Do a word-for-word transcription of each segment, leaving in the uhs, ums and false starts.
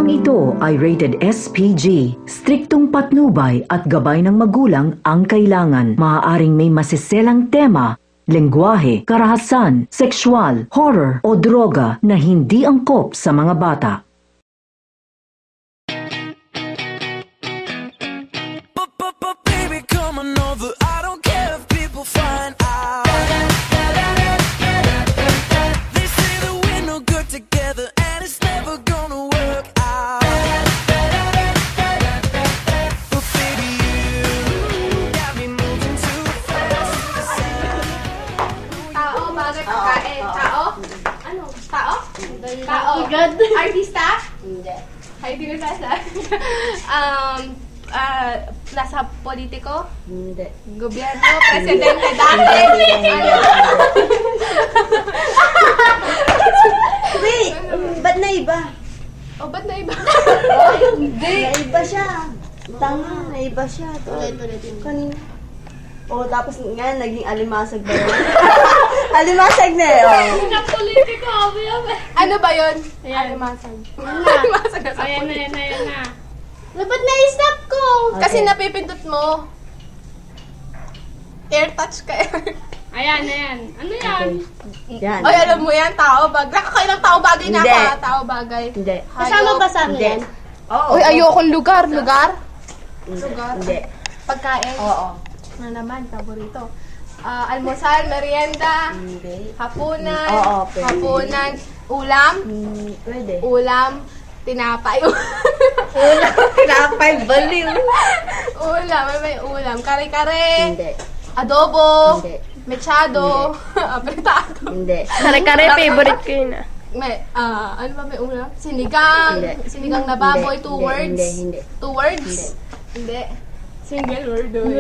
Programang ito ay rated S P G. Striktong patnubay at gabay ng magulang ang kailangan. Maaaring may masiselang tema, lengguwahe, karahasan, sexual, horror o droga na hindi angkop sa mga bata. Artista? Hindi. Ay, di ko nasa. um, uh, nasa politiko? Hindi. Gobyerno? Presidente dati? Wait! Ba't na iba? Oh, ba't na iba? Hindi. Naiba siya. Tanga, naiba siya. Tuloy-tuloy din. Kanina. Oh, tapos nga, naging alimasag ba yun? Alimasag na eh, oh. Politiko, ano ba yun? Ayan. Alimasag. Alimasag na. Ayan na, ayan na, ayan na. Ba't na-stop ko? Okay. Kasi napipindot mo. Air touch ka eh. Ayan, ayan. Ano yan? Yan. Oy, alam mo yan, tao bagay. Nakakailang tao bagay na Hindi. ako, ha? Tao bagay. Hindi. Kasama ba sa Hindi. yan? Oo. Uy, ayokong lugar. Lugar? Lugar? Hindi. Pagkain? Oo. Ano naman, paborito. Ah, almusal, merienda, Hindi. hapunan, Oo, pwede. hapunan, ulam, Hmm, pwede. ulam, tinapay. Ulam, tinapay, baliw. Ulam, may may ulam. Kare-kare, Hindi. adobo, Hindi. mechado, apretado. Hindi. Kare-kare, favorite ko yun ah. May, ah, ano ba may ulam? Sinigang, Hindi. sinigang na baboy, Hindi. two Hindi. words. Hindi. Hindi. Two words? Hindi. Single word, oy.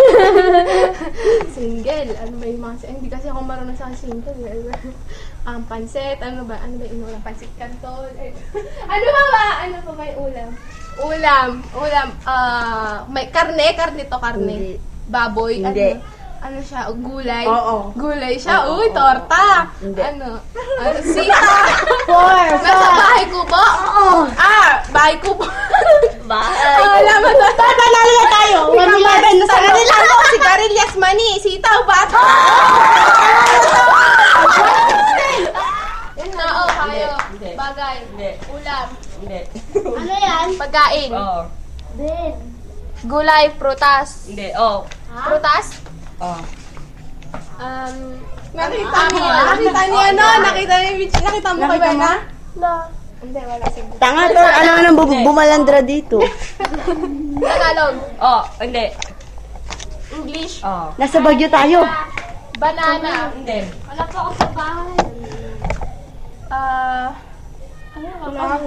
Single. Ano ba yung mga... Hindi kasi ako marunong sa single. Ang pansit. Ano ba? Ano ba yung ulam? Pansit kantol. Ay, ano ba ba? Ano pa ba yung ulam? Ulam. Ulam. Ah, may karne. Karne to, karne. Hindi. Baboy. Hindi. Ano? Ano siya? Gulay. Oo. Gulay siya. Oo, Uy, oo, torta. Hindi. Ano? Ano? Sita. Four. Nasa bahay kubo? Oo. Ah, bahay kubo. Bahay. Ah, alam mo to. Panalo na tayo. one eleven na sa kanila mo. Si Garillas Mani. Sitaw ba? Tao, kayo. Hindi. Bagay. Hindi. Ulam. Hindi. Ano yan? Pagkain. Oo. Gulay, prutas. Hindi. Oo. Prutas? Oo. Um, Nakita ano? niya. Nakita niya, no? Nakita niya, nakita mo kay Bena? No. Hindi, wala siguro. Tanga to. Ano nang bu- bumalandra dito? Tagalog. Oo. Hindi. English. Oo. Nasa Bagyo tayo. Banana. Hindi. Wala pa ako sa bahay. Ah... ano ka?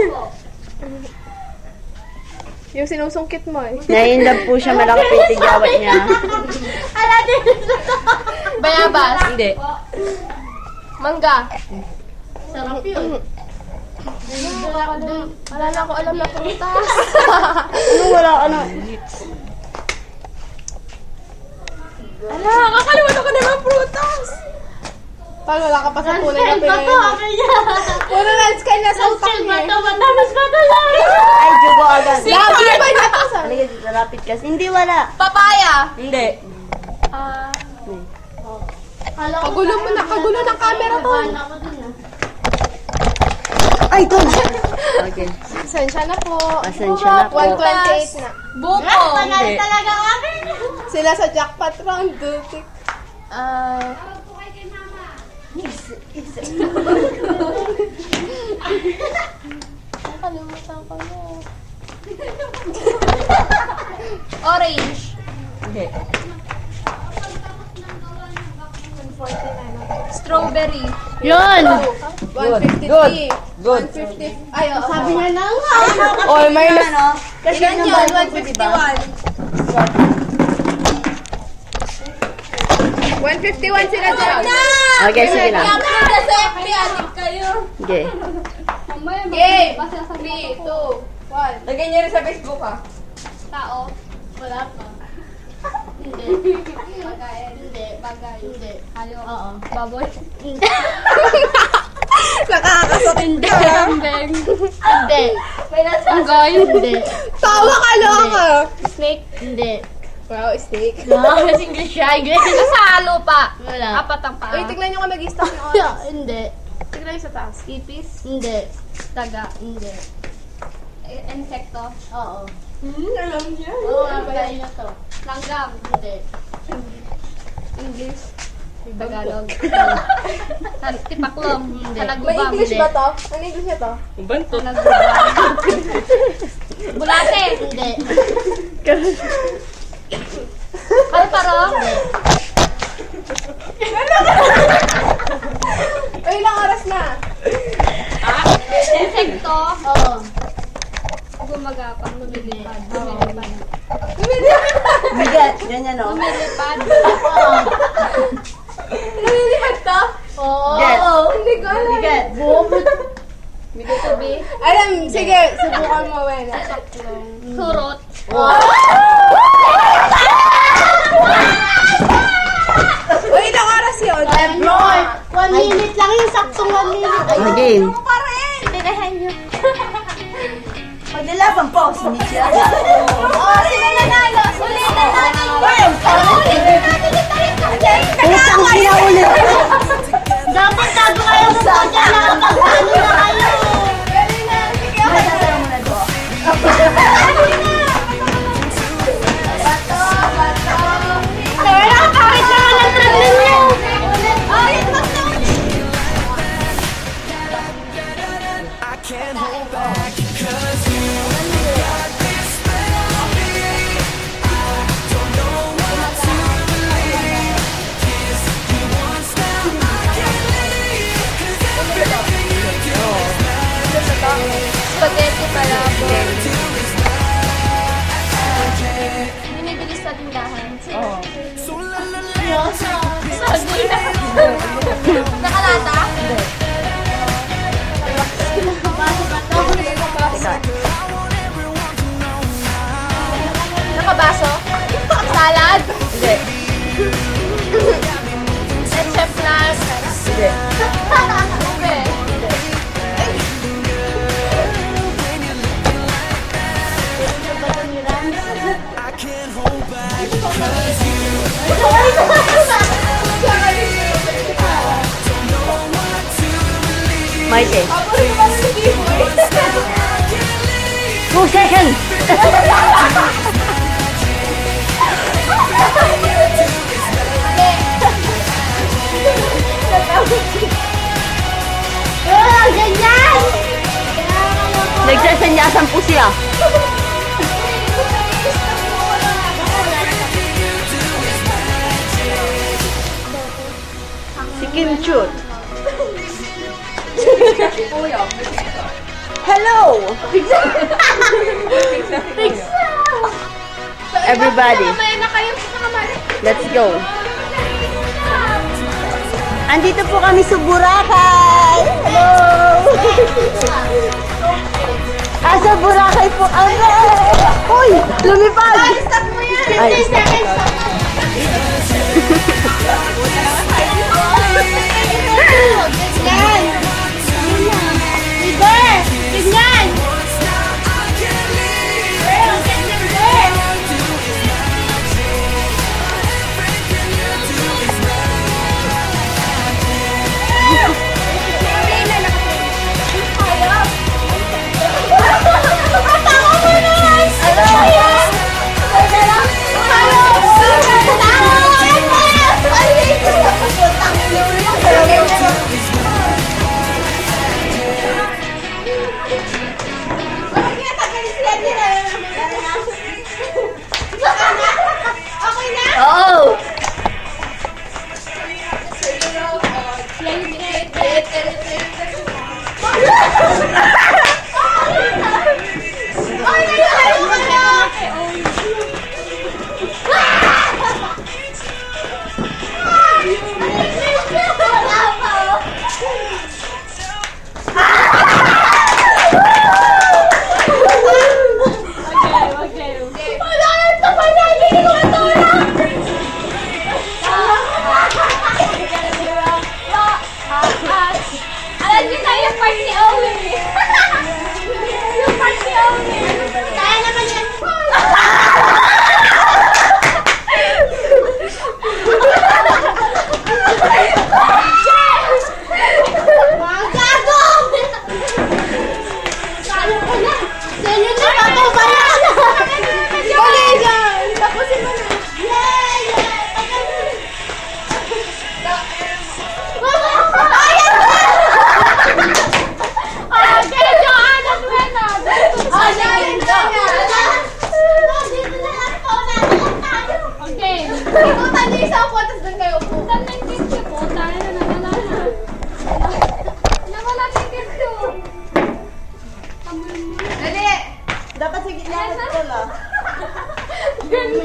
Yung sinusungkit mo eh. Nainlove po siya, malaki po yung tigawat niya. Bayabas. Hindi. Mangga. Sarap yun. Wala na ako alam na prutas. Ano wala, ano? Ala, kakalimutan ko na ng prutas. Paano wala ka pa sa tunay na pinay? Puro lance ka na sa utak niya. Matamas ba ito lang? Ay, jugo agad. Lagi ba natin sa... Halika dito, lapit kasi. Hindi, wala. Papaya. Hindi. Ah... Kagulo mo na, kagulo ng camera to. Ay, ito. Okay. Pasensya na po. Pasensya na po. one twenty-eight na. Buko. Hindi. Talaga kami. Sila sa jackpot round. Dutik. Ah... Nakalimutan ko na. Orange. Hindi. one forty-nine. Strawberry. Yun! one fifty. Good. Good. one fifty. Ay, oo. Sabi niya na nga. Oh, may ano? Kasi Ilan yung yun? bata one po, diba? fifty-one. one fifty-one sila dyan. Okay, sige na. Kaya mo na sa F B, adik kayo. Okay. Game! three, two, one. Lagay niya rin sa Facebook, ha? Tao. Wala pa. Hindi. Bagay. Hindi. Bagay. Hindi. Hayop. Oo. Baboy. Nakakasot. Hindi. Hindi. Hindi. May nasa... Unggoy. Hindi. Tawa ka loka. Snake? Hindi. Wow, steak. Mas English siya. English. Sa lupa. Wala. Apat ang paa. Uy, tignan nyo kung mag-stop yung oras. Hindi. Tignan nyo sa taas. Ipis. Hindi. Daga. Hindi. Eh, Insekto. Oo. Hmm, alam niya. Oo, abay na to. Langgam. Hindi. English. Tagalog. Tal- Tipaklong. Hindi. Talagubang. May English Hindi. ba to? Ano English na to? Bantot. Talagubang. Bulate. Hindi. Paro-paro. Uy, ilang oras na? Insekto. Oo. Gumagapang. Lumilipad. Lumilipad. Bigat. Ganyan o. Lumilipad. Nalilihat to? Oo. Get. Hindi ko alam. Bigat. Tabi. Alam, sige. Subukan mo, Wena. Surot. Uy, ilang oras yun? Lord, one minute lang yung saktong one minute. Ay, Again. Ano pa rin? tinahan niyo. Magdalabang po, hindi siya. Oh, sino nanalo? Ulitin natin. Ulitin natin yung tayo. Utang sila ulit. Dapat tago kayo ng kanya nakapag-ano na kayo. Masasara mo na doon. Bato, bato. Kaya bakit naman ang trending niyo? Ay, bato. I can't hold back, 'cause you got this spell on me. I don't know what to believe. Kiss you once now, I can't leave. 'Cause everything you do is magic. Spaghetti palabo. Do is magic. Binibili sa tindahan. So la la la. Nakalata? Nakabaso? Salad? Hindi. Chef Nas? Hindi. Ube? I can't hold back. Maite. Two seconds. Oh, ganyan! Nagsasanyasan po siya. Si Kim Chut. Hello! Everybody, Mamaya na kayo sa kamari. let's go. Andito po kami sa Boracay. Hello! Ah, sa Boracay po kami. Uy, lumipad! Stop mo yan! Ay, Ganyan! Liber! Ganyan! Ano?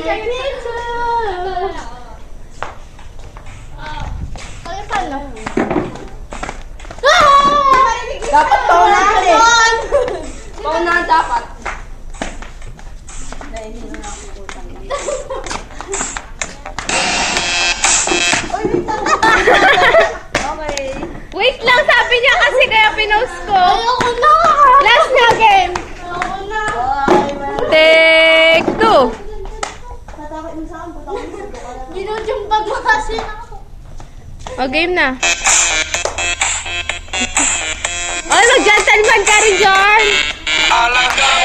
Okay, paano? Dapat paunahan eh. Paunahan dapat. Okay. Wait lang, sabi niya kasi kaya pinost ko. Ayoko na! Last na game! Ayoko na. Take two! Tatakot mo sa akin, tatakot mo sa akin. Ginujumpag mo kasi ako. O, game na. Ay, mag-gentleman ka rin, John! All I got